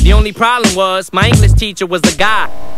The only problem was my English teacher was a guy.